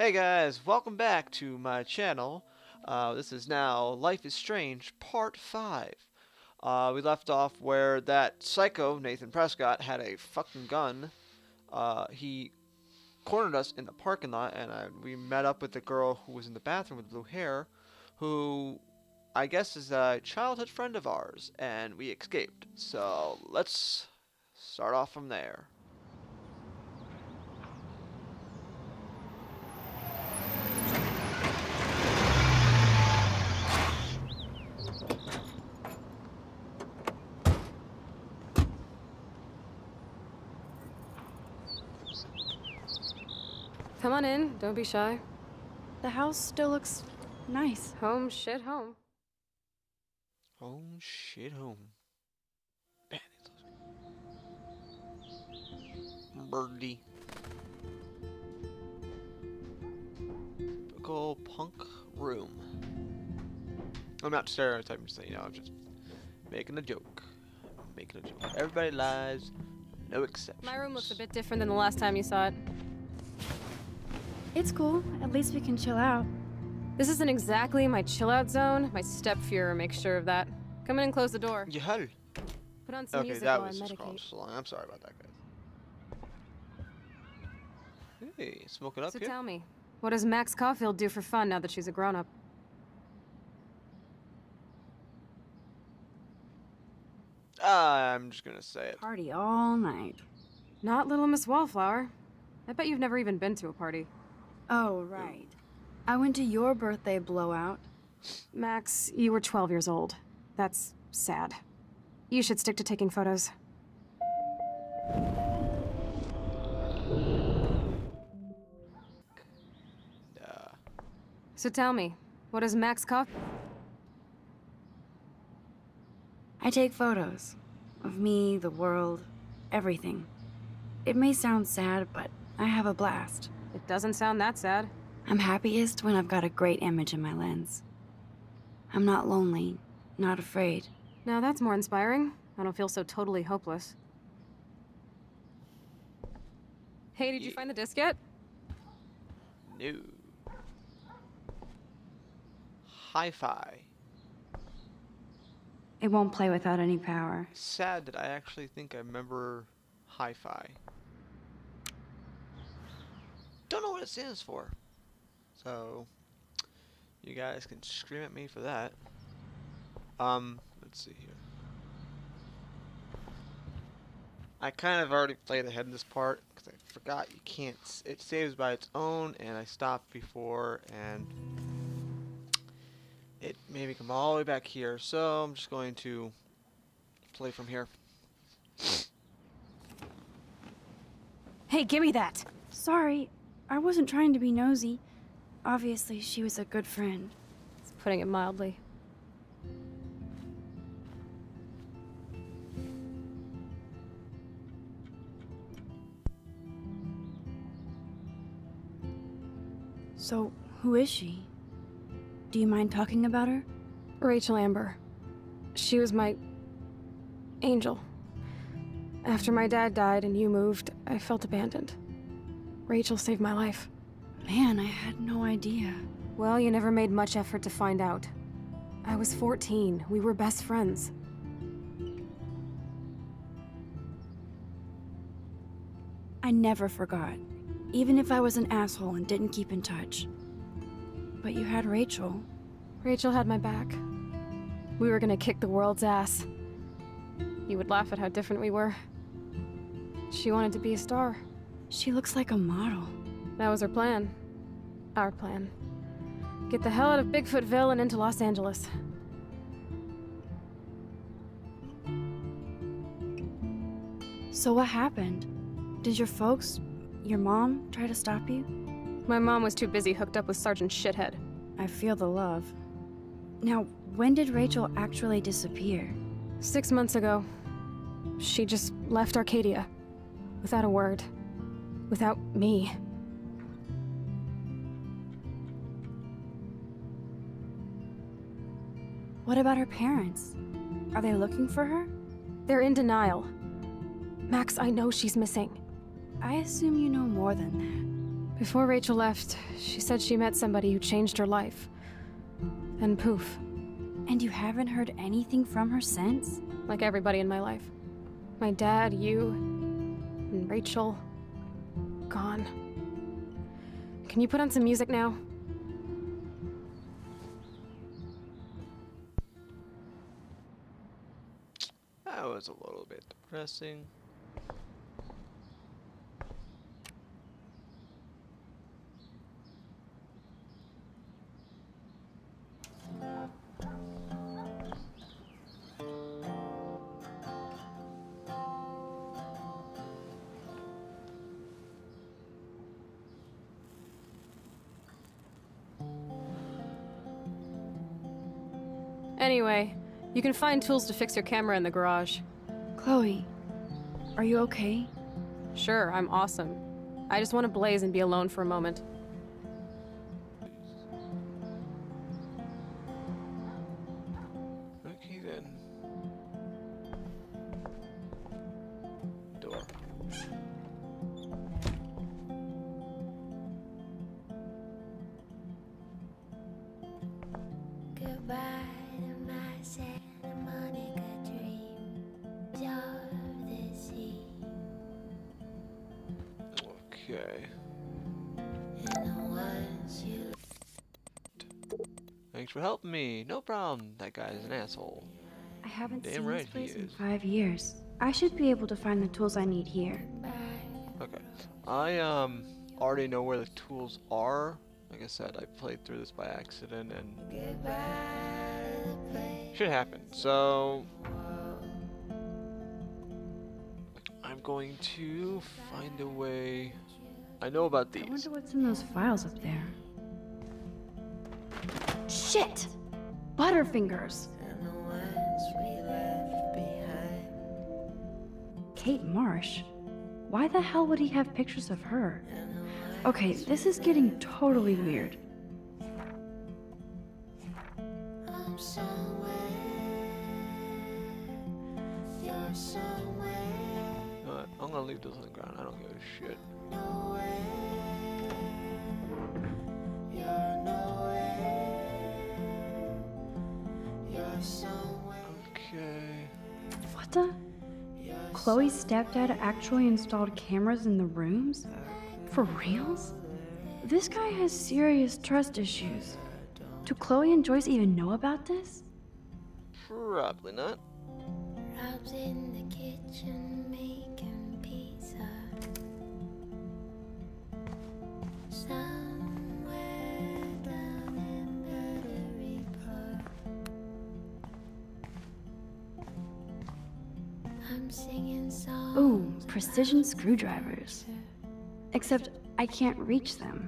Hey guys, welcome back to my channel. This is now Life is Strange Part 5. We left off where that psycho, Nathan Prescott, had a fucking gun. He cornered us in the parking lot, and we met up with the girl who was in the bathroom with blue hair, who I guess is a childhood friend of ours, and we escaped. So let's start off from there. Come on in, don't be shy. The house still looks nice. Home, shit, home. Home, shit, home. Birdie. Typical punk room. I'm not stereotyping, so I'm just making a joke. Everybody lies, no exceptions. My room looks a bit different than the last time you saw it. It's cool. At least we can chill out. This isn't exactly my chill-out zone. My step-Fuhrer makes sure of that. Come in and close the door. Yeah. Put on some Okay, music that while I was just medicate. so long. I'm sorry about that, guys. Hey, smoke it up So here. tell me, what does Max Caulfield do for fun now that she's a grown-up? I'm just gonna say it. Party all night. Not Little Miss Wallflower. I bet you've never even been to a party. Oh, right. I went to your birthday blowout. Max, you were 12 years old. That's sad. You should stick to taking photos. So tell me, what does Max Caulfield... I take photos. Of me, the world, everything. It may sound sad, but I have a blast. It doesn't sound that sad. I'm happiest when I've got a great image in my lens. I'm not lonely, not afraid. Now that's more inspiring. I don't feel so totally hopeless. Hey, did you find the disc yet? No. Hi-fi. It won't play without any power. Sad that I actually think I remember hi-fi. Don't know what it stands for. So, you guys can scream at me for that. Let's see here. I kind of already played ahead in this part because I forgot you can't. It saves by its own, and I stopped before, and it made me come all the way back here. So I'm just going to play from here. Hey, give me that! Sorry, I wasn't trying to be nosy. Obviously, she was a good friend. It's putting it mildly. So, who is she? Do you mind talking about her? Rachel Amber. She was my... angel. After my dad died and you moved, I felt abandoned. Rachel saved my life. Man, I had no idea. Well, you never made much effort to find out. I was 14. We were best friends. I never forgot. Even if I was an asshole and didn't keep in touch. But you had Rachel. Rachel had my back. We were gonna kick the world's ass. You would laugh at how different we were. She wanted to be a star. She looks like a model. That was her plan. Our plan. Get the hell out of Bigfootville and into Los Angeles. So what happened? Did your folks, your mom, try to stop you? My mom was too busy hooked up with Sergeant Shithead. I feel the love. Now, when did Rachel actually disappear? 6 months ago. She just left Arcadia. Without a word. Without me. What about her parents? Are they looking for her? They're in denial. Max, I know she's missing. I assume you know more than Before Rachel left, she said she met somebody who changed her life. Then poof. And you haven't heard anything from her since? Like everybody in my life. My dad, you, and Rachel. Gone. Can you put on some music now? That was a little bit depressing. Anyway, you can find tools to fix your camera in the garage. Chloe, are you okay? Sure, I'm awesome. I just want to blaze and be alone for a moment. Okay then. Door. Goodbye to my Santa Monica dream. Of the sea. Okay. And the ones you Thanks for helping me. No problem. That guy's an asshole. I haven't Damn seen right this place he in is. 5 years. I should be able to find the tools I need here. Okay. I already know where the tools are. Like I said, I played through this by accident and shit happened. So I'm going to find a way. I know about I these. wonder what's in those files up there. Shit! Butterfingers! and the ones we left behind. Kate Marsh? Why the hell would he have pictures of her? Okay, this is getting totally weird. I'm somewhere. You're somewhere. You know what? I'm gonna leave those on the ground. I don't give a shit. Nowhere. You're nowhere. You're somewhere. Okay. What the? Chloe's stepdad actually installed cameras in the rooms? For reals? This guy has serious trust issues. Do Chloe and Joyce even know about this? Probably not. Rob's in the kitchen making pizza. Somewhere down in Battery Park. I'm singing songs. Ooh, precision screwdrivers. Except I can't reach them.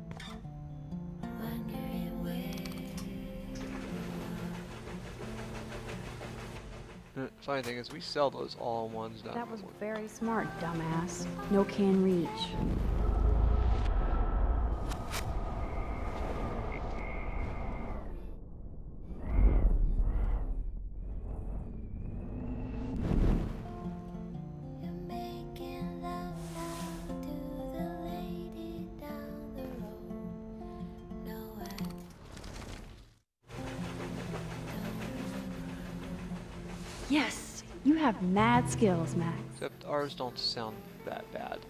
Wondering where. Funny thing is, we sell those all-in-ones down That was there. very smart, dumbass. No can reach. You're making love now to the lady down the road. No, I don't. Yes, you have mad skills, Max. Except ours don't sound that bad.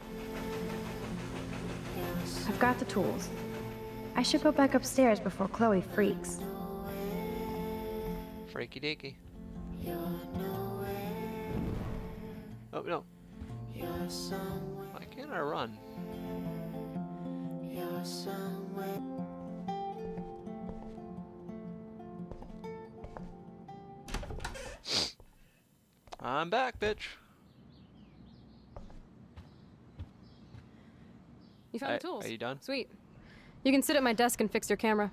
I've got the tools. I should go back upstairs before Chloe freaks. Freaky deaky. You're nowhere. Oh no. You're somewhere. Why can't I run? You're somewhere. I'm back, bitch. You found the tools. Are you done? Sweet. You can sit at my desk and fix your camera.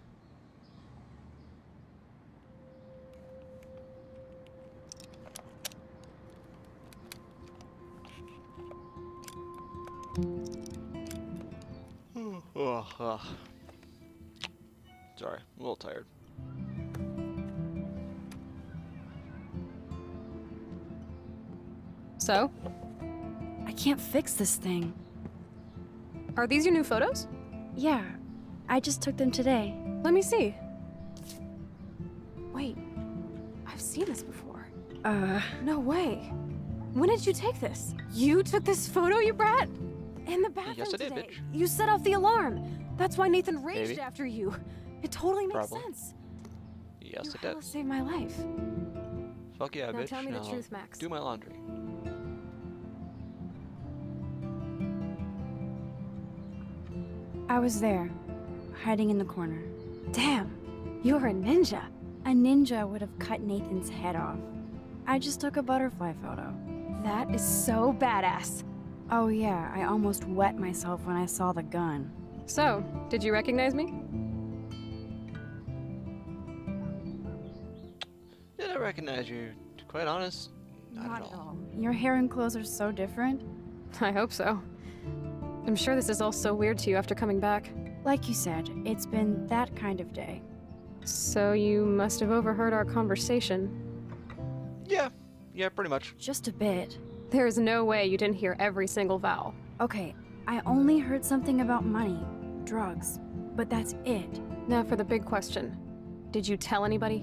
Ugh. Sorry, I'm a little tired. So? I can't fix this thing. Are these your new photos? Yeah, I just took them today. Let me see. Wait, I've seen this before. No way. When did you take this? You took this photo, you brat? In the bathroom Yes, I did, today. bitch. You set off the alarm. That's why Nathan raged Maybe. after you. It totally makes Probably. sense. Yes, You it hella does. saved my life. Fuck yeah, Now bitch. tell me the Now truth, Max. Do my laundry. I was there, hiding in the corner. Damn, you're a ninja. A ninja would have cut Nathan's head off. I just took a butterfly photo. That is so badass. Oh yeah, I almost wet myself when I saw the gun. So, did you recognize me? Did I recognize you? To be quite honest, not at all. Your hair and clothes are so different. I hope so. I'm sure this is all so weird to you after coming back. Like you said, it's been that kind of day. So you must have overheard our conversation. Yeah, pretty much. Just a bit. There is no way you didn't hear every single vowel. Okay, I only heard something about money, drugs, but that's it. Now for the big question. Did you tell anybody?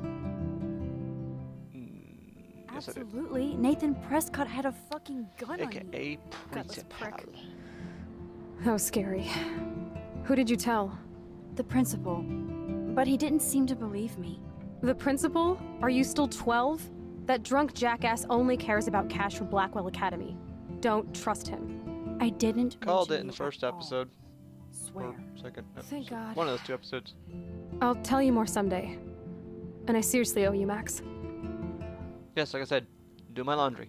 Yes, I did. Absolutely. Nathan Prescott had a fucking gun on me. AKA Gutless principal. prick. That was scary. Who did you tell? The principal. But he didn't seem to believe me. The principal? Are you still 12? That drunk jackass only cares about cash for Blackwell Academy. Don't trust him. I didn't Called it mention in the you first at all. episode. Swear. Or second episode. Thank God. One of those two episodes. I'll tell you more someday. And I seriously owe you, Max. Yes, like I said, do my laundry.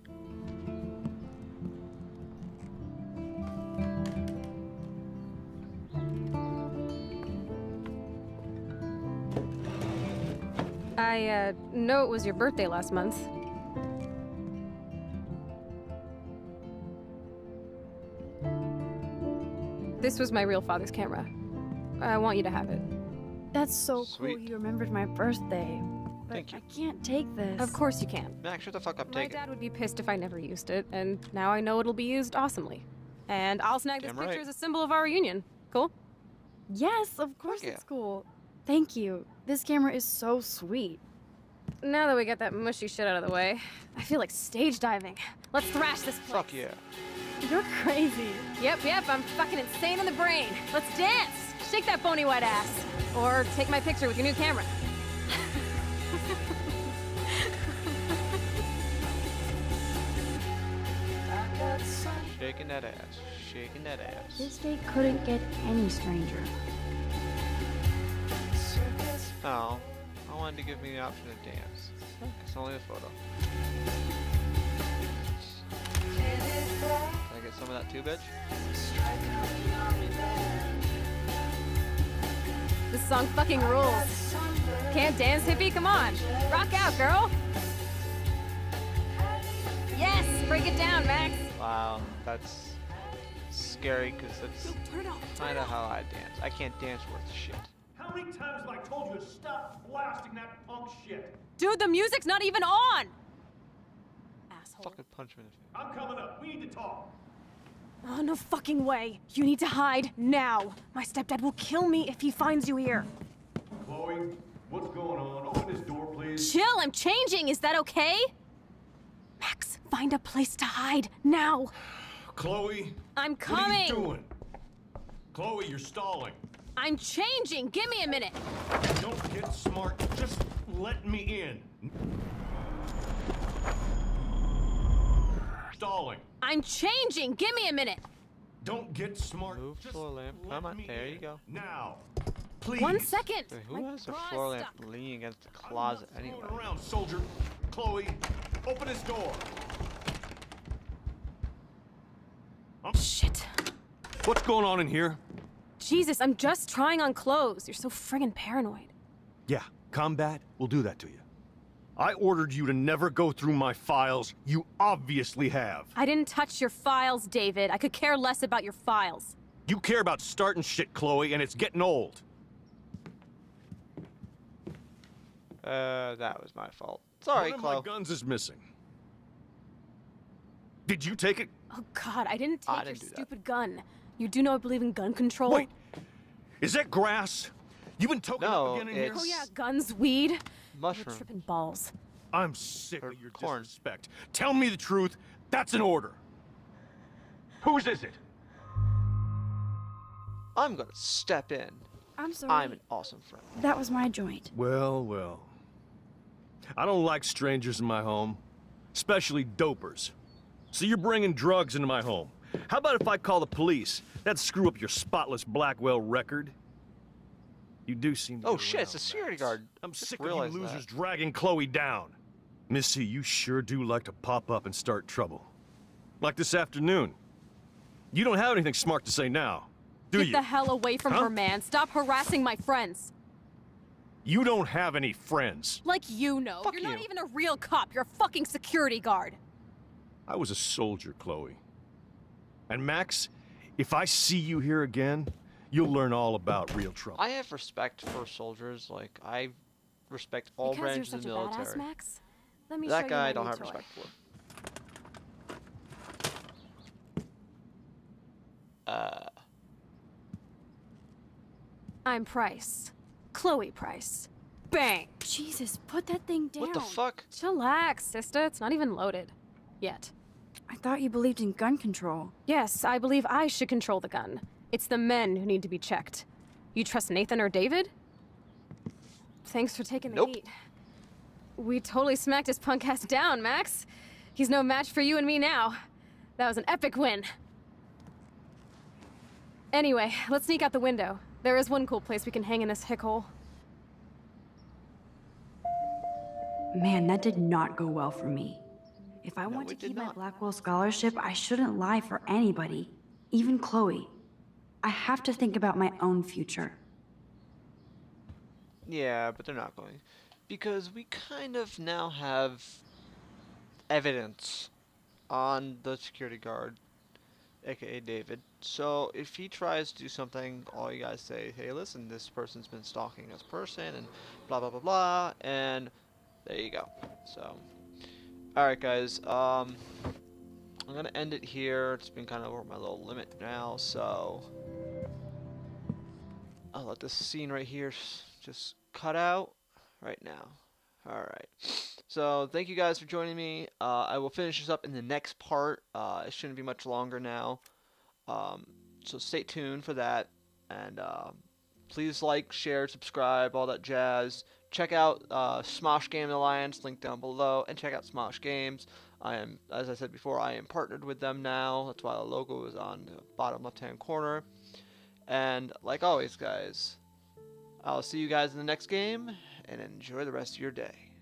I, know it was your birthday last month. This was my real father's camera. I want you to have it. That's so cool Sweet. you remembered my birthday. But Thank you. I can't take this. Of course you can. Max, shut the fuck up, My take it. dad would be pissed if I never used it, and now I know it'll be used awesomely. And I'll snag this Damn picture right. as a symbol of our reunion. Cool? Yes, of course yeah. it's cool. Thank you. This camera is so sweet. Now that we got that mushy shit out of the way, I feel like stage diving. Let's thrash this place. Fuck yeah. You're crazy. Yep, I'm fucking insane in the brain. Let's dance! Shake that bony white ass. Or take my picture with your new camera. Shaking that ass. Shaking that ass. This day couldn't get any stranger. Oh, I wanted to give me the option to dance. It's only a photo. Can I get some of that too, bitch? This song fucking rules. Can't dance, hippie? Come on. Rock out, girl. Yes, break it down, Max. Wow, that's scary because that's kind of how I dance. I can't dance worth shit. How many times have I told you to stop blasting that punk shit? Dude, the music's not even on! Asshole. Fucking punch me in the face. I'm coming up. We need to talk. Oh, no fucking way. You need to hide now. My stepdad will kill me if he finds you here. Chloe, what's going on? Open this door, please. Chill, I'm changing. Is that okay? Max, find a place to hide now. Chloe, I'm what are coming. you doing? Chloe, you're stalling. I'm changing. Give me a minute. Don't get smart. Just let me in. Stalling. I'm changing. Give me a minute. Don't get smart. Move Just floor lamp. let Come on, me there you in. go. Now, please. 1 second. Wait, who My has a bra is floor lamp stuck. leaning against the I'm closet not anyway? screwing around, soldier. Chloe, open this door. Shit. What's going on in here? Jesus, I'm just trying on clothes. You're so friggin' paranoid. Yeah, combat will do that to you. I ordered you to never go through my files. You obviously have. I didn't touch your files, David. I could care less about your files. You care about starting shit, Chloe, and it's getting old. That was my fault. Sorry, One of Chloe. my guns is missing. Did you take it? Oh God, I didn't I take your didn't do that. stupid gun. You do know I believe in gun control? Wait! Is that grass? You've been toking No, up again in here? it's- Oh yeah, guns, weed. You're Mushroom. tripping balls. I'm sick Or of your corn. disrespect. Tell me the truth. That's an order. Whose is it? I'm gonna step in. I'm sorry. I'm an awesome friend. That was my joint. Well, well. I don't like strangers in my home, especially dopers. So you're bringing drugs into my home. How about if I call the police? That'd screw up your spotless Blackwell record. You do seem to Oh get shit, it's a around, security Max. guard. I'm Just sick of you realized losers that. dragging Chloe down. Missy, you sure do like to pop up and start trouble. Like this afternoon. You don't have anything smart to say now, do Get you? the hell away from Huh? her, man. Stop harassing my friends. You don't have any friends. Like you know. Fuck You're not you. even a real cop. You're a fucking security guard. I was a soldier, Chloe. And Max, if I see you here again, you'll learn all about real trouble. I have respect for soldiers. Like, I respect all because you're branches of such the a military. badass, Max. Let me show That you guy my I don't new have toy. respect for. I'm Price. Chloe Price. Bang! Jesus, put that thing down. What the fuck? Chillax, sister. It's not even loaded. Yet. I thought you believed in gun control. Yes, I believe I should control the gun. It's the men who need to be checked. You trust Nathan or David? Thanks for taking the Nope. heat. We totally smacked his punk ass down, Max. He's no match for you and me now. That was an epic win. Anyway, let's sneak out the window. There is one cool place we can hang in this hick hole. Man, that did not go well for me. If I want to it did keep my not. Blackwell scholarship, I shouldn't lie for anybody, even Chloe. I have to think about my own future. Yeah, but they're not going. Because we kind of now have evidence on the security guard, aka David. So if he tries to do something, all you guys say, hey, listen, this person's been stalking this person, and blah, blah, blah, blah, and there you go. So, alright guys, I'm gonna end it here. It's been kind of over my little limit now, so I'll let this scene right here just cut out right now. Alright, so thank you guys for joining me. I will finish this up in the next part. It shouldn't be much longer now, so stay tuned for that, and please like, share, subscribe, all that jazz. Check out Smosh Game Alliance, link down below, and check out Smosh Games. I am, as I said before, I am partnered with them now. That's why the logo is on the bottom left-hand corner. And like always, guys, I'll see you guys in the next game, and enjoy the rest of your day.